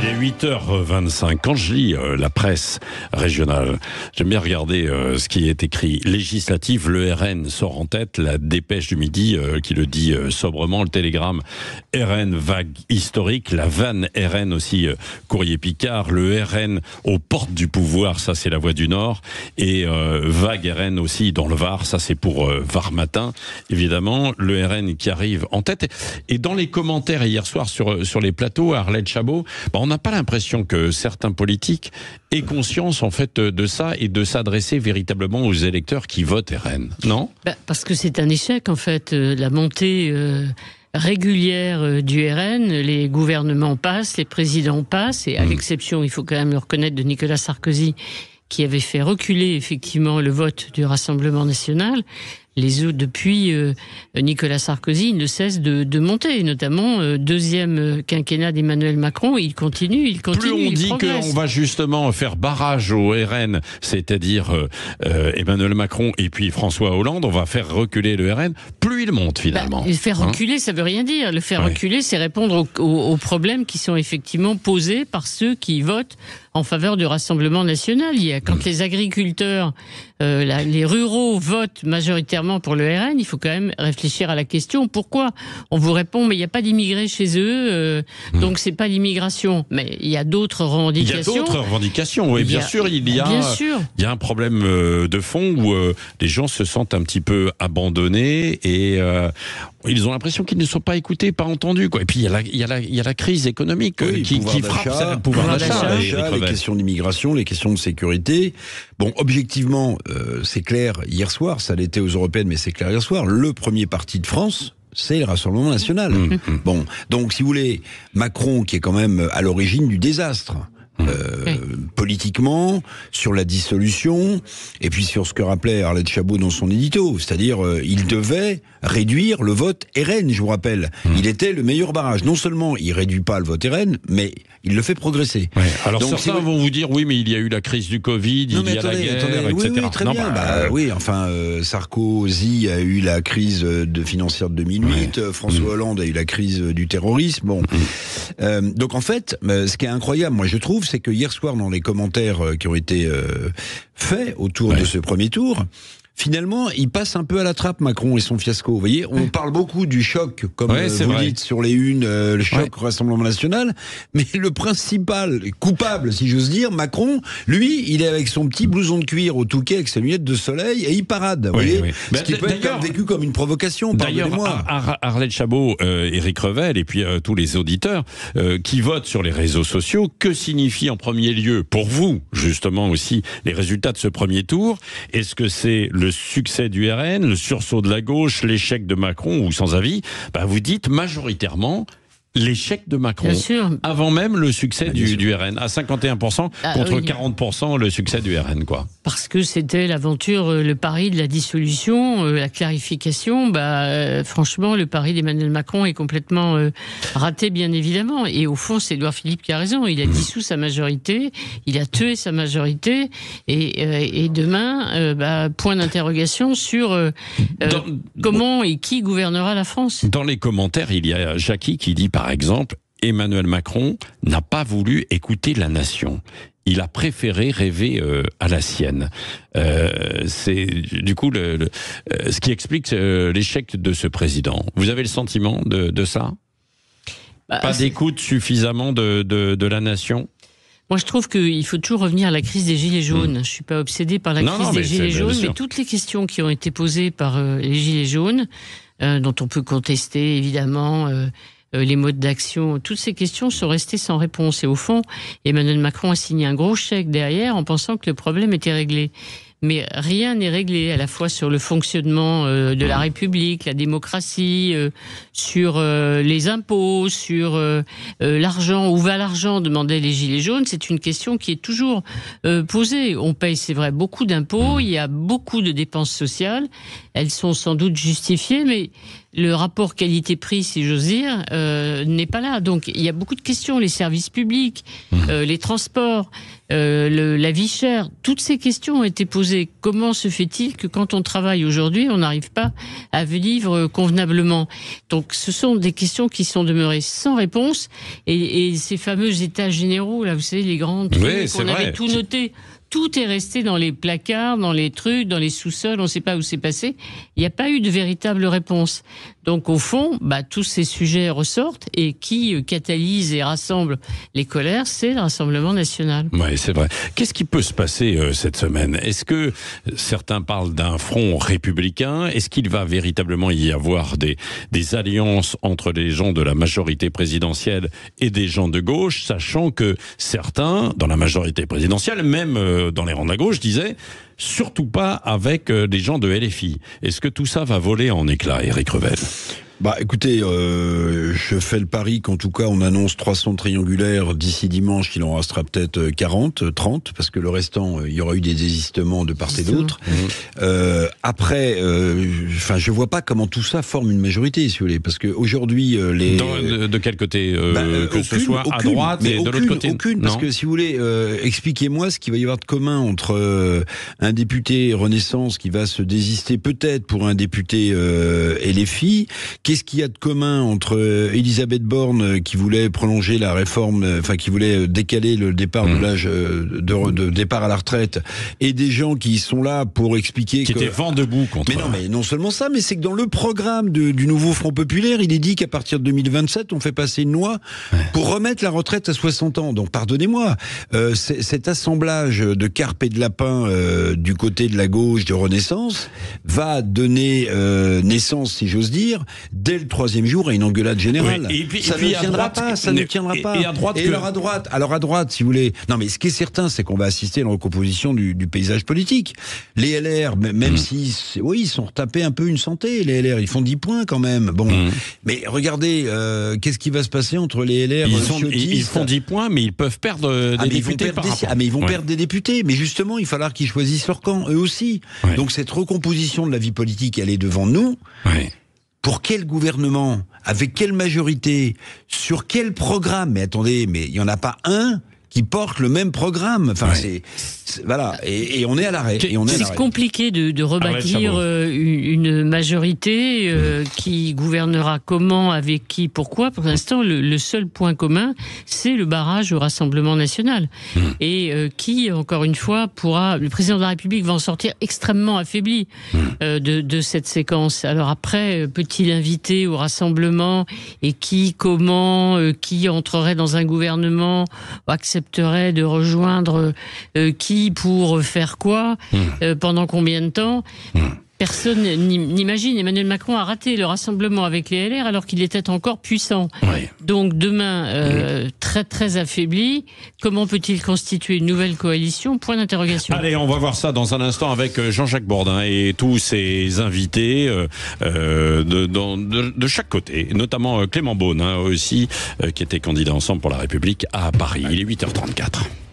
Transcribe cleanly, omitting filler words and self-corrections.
Il est 8h25. Quand je lis la presse régionale, j'aime bien regarder ce qui est écrit. Législative, le RN sort en tête. La Dépêche du Midi qui le dit sobrement. Le Télégramme, RN vague historique. La vanne RN aussi, Courrier Picard. Le RN aux portes du pouvoir, ça c'est La Voix du Nord. Et vague RN aussi dans le Var, ça c'est pour Var Matin. Évidemment, le RN qui arrive en tête. Et dans les commentaires hier soir sur les plateaux, Arlette Chabot, on n'a pas l'impression que certains politiques aient conscience en fait de ça et de s'adresser véritablement aux électeurs qui votent RN, non ? Parce que c'est un échec en fait, la montée régulière du RN, les gouvernements passent, les présidents passent, et à l'exception, il faut quand même le reconnaître, de Nicolas Sarkozy, qui avait fait reculer effectivement le vote du Rassemblement national. Les autres, depuis Nicolas Sarkozy, ne cessent de monter, notamment deuxième quinquennat d'Emmanuel Macron. Il continue. Plus on dit qu'on va justement faire barrage au RN, c'est-à-dire Emmanuel Macron et puis François Hollande, on va faire reculer le RN, plus il monte finalement. Le faire reculer, ça veut rien dire. Le faire reculer, c'est répondre aux problèmes qui sont effectivement posés par ceux qui votent en faveur du Rassemblement national. Quand les agriculteurs, les ruraux votent majoritairement pour le RN, il faut quand même réfléchir à la question. Pourquoi ? On vous répond, mais il n'y a pas d'immigrés chez eux, donc c'est pas l'immigration. Mais il y a d'autres revendications. Il y a d'autres revendications, oui, bien sûr. Il y a un problème de fond où les gens se sentent un petit peu abandonnés et ils ont l'impression qu'ils ne sont pas écoutés, pas entendus, quoi. Et puis il y a la crise économique qui frappe le pouvoir d'achat. Les questions d'immigration, les questions de sécurité. Bon, objectivement, c'est clair, hier soir, ça l'était aux européennes, mais c'est clair hier soir, le premier parti de France, c'est le Rassemblement national. Bon, donc si vous voulez, Macron, qui est quand même à l'origine du désastre, politiquement, sur la dissolution, et puis sur ce que rappelait Arlette Chabot dans son édito, c'est-à-dire il devait réduire le vote RN, je vous rappelle. Il était le meilleur barrage. Non seulement il réduit pas le vote RN, mais il le fait progresser. Alors donc, certains vont vous dire, oui, mais il y a eu la crise du Covid, il y a la guerre, etc. Oui, très bien. Oui, enfin, Sarkozy a eu la crise financière de 2008, François Hollande a eu la crise du terrorisme. Bon. Donc en fait, ce qui est incroyable, moi je trouve, c'est que hier soir, dans les commentaires qui ont été faits autour de ce premier tour, finalement, il passe un peu à la trappe, Macron et son fiasco. Vous voyez, on parle beaucoup du choc, comme vous dites, sur les unes, le choc au Rassemblement national, mais le principal coupable, si j'ose dire, Macron, lui, il est avec son petit blouson de cuir au Touquet, avec ses lunettes de soleil, et il parade, vous voyez. Ce qui peut être vécu comme une provocation, pardonnez-moi. D'ailleurs, Arlette Chabot, Éric Revel, et puis tous les auditeurs qui votent sur les réseaux sociaux, que signifie en premier lieu, pour vous, justement aussi, les résultats de ce premier tour? Est-ce que c'est le succès du RN, le sursaut de la gauche, l'échec de Macron, ou sans avis? Vous dites majoritairement l'échec de Macron, avant même le succès du RN, à 51% contre 40% le succès du RN, quoi. Parce que c'était l'aventure, le pari de la dissolution, la clarification. Franchement, le pari d'Emmanuel Macron est complètement raté, bien évidemment. Et au fond, c'est Édouard Philippe qui a raison. Il a dissous sa majorité, il a tué sa majorité, et demain, point d'interrogation sur comment et qui gouvernera la France. Dans les commentaires, il y a Jackie qui dit, par exemple, Emmanuel Macron n'a pas voulu écouter la nation. Il a préféré rêver à la sienne. C'est du coup ce qui explique l'échec de ce président. Vous avez le sentiment de ça ? Pas d'écoute suffisamment de la nation ? Moi, je trouve qu'il faut toujours revenir à la crise des Gilets jaunes. Je suis pas obsédée par la crise des Gilets jaunes, mais toutes les questions qui ont été posées par les Gilets jaunes, dont on peut contester évidemment les modes d'action, toutes ces questions sont restées sans réponse. Et au fond, Emmanuel Macron a signé un gros chèque derrière en pensant que le problème était réglé. Mais rien n'est réglé, à la fois sur le fonctionnement de la République, la démocratie, sur les impôts, sur l'argent. Où va l'argent, demandaient les Gilets jaunes. C'est une question qui est toujours posée. On paye, c'est vrai, beaucoup d'impôts, il y a beaucoup de dépenses sociales. Elles sont sans doute justifiées, mais le rapport qualité-prix, si j'ose dire, n'est pas là. Donc il y a beaucoup de questions, les services publics, les transports, la vie chère, toutes ces questions ont été posées. Comment se fait-il que quand on travaille aujourd'hui, on n'arrive pas à vivre convenablement? Donc ce sont des questions qui sont demeurées sans réponse, et ces fameux états généraux, là, vous savez, les grands trucs, on avait tout noté. Tout est resté dans les placards, dans les trucs, dans les sous-sols, on ne sait pas où c'est passé. Il n'y a pas eu de véritable réponse. Donc au fond, tous ces sujets ressortent, et qui catalyse et rassemble les colères, c'est le Rassemblement national. Oui, c'est vrai. Qu'est-ce qui peut se passer cette semaine? Est-ce que certains parlent d'un front républicain? Est-ce qu'il va véritablement y avoir des alliances entre les gens de la majorité présidentielle et des gens de gauche, sachant que certains, dans la majorité présidentielle, même dans les rangs de la gauche, disaient surtout pas avec des gens de LFI. Est-ce que tout ça va voler en éclats, Éric Revel? Écoutez, je fais le pari qu'en tout cas on annonce 300 triangulaires d'ici dimanche, qu'il en restera peut-être 40, 30, parce que le restant, il y aura eu des désistements de part et d'autre. Après, je vois pas comment tout ça forme une majorité, si vous voulez, parce que aujourd'hui de quel côté que ce soit à droite et de l'autre côté? Aucune, parce que si vous voulez, expliquez-moi ce qu'il va y avoir de commun entre un député Renaissance qui va se désister peut-être pour un député LFI. Qu'est-ce qu'il y a de commun entre Elisabeth Borne qui voulait prolonger la réforme, qui voulait décaler le départ de l'âge de départ à la retraite, et des gens qui sont là pour expliquer qui étaient vent debout contre. Mais non seulement ça, mais c'est que dans le programme du nouveau Front Populaire, il est dit qu'à partir de 2027, on fait passer une loi pour remettre la retraite à 60 ans. Donc pardonnez-moi, cet assemblage de carpes et de lapins du côté de la gauche de Renaissance va donner naissance, si j'ose dire, dès le 3e jour à une engueulade générale. Oui. Et puis, ça ne tiendra pas. Et à droite, alors à droite, si vous voulez. Non, mais ce qui est certain, c'est qu'on va assister à une recomposition du paysage politique. Les LR, même si, ils sont retapés un peu une santé, les LR, ils font 10 points quand même. Bon, mais regardez, qu'est-ce qui va se passer entre les LR? Ils font 10 points, mais ils peuvent perdre des députés mais ils vont perdre des députés. Mais justement, il va falloir qu'ils choisissent leur camp, eux aussi. Donc cette recomposition de la vie politique, elle est devant nous. Pour quel gouvernement? Avec quelle majorité? Sur quel programme? Mais attendez, mais il n'y en a pas un qui portent le même programme. Voilà, et on est à l'arrêt. C'est compliqué de rebâtir une majorité qui gouvernera comment, avec qui, pourquoi. Pour l'instant, le seul point commun, c'est le barrage au Rassemblement national. Et qui, encore une fois, le président de la République va en sortir extrêmement affaibli de cette séquence. Alors après, peut-il inviter au Rassemblement, et comment, qui entrerait dans un gouvernement, accepterait de rejoindre qui pour faire quoi, pendant combien de temps? Personne n'imagine. Emmanuel Macron a raté le rassemblement avec les LR alors qu'il était encore puissant. Donc demain, très très affaibli. Comment peut-il constituer une nouvelle coalition? Point d'interrogation. Allez, on va voir ça dans un instant avec Jean-Jacques Bourdin et tous ses invités de chaque côté, notamment Clément Beaune aussi, qui était candidat Ensemble pour la République à Paris. Il est 8h34.